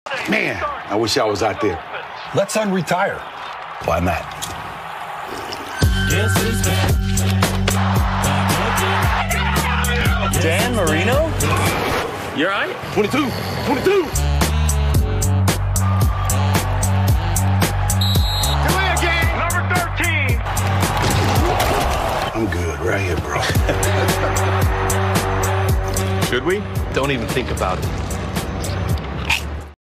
Man, I wish I was out there. Let's unretire. Why not? Dan Marino? You're right. 22. Number 13. I'm good right here, bro. Should we? Don't even think about it.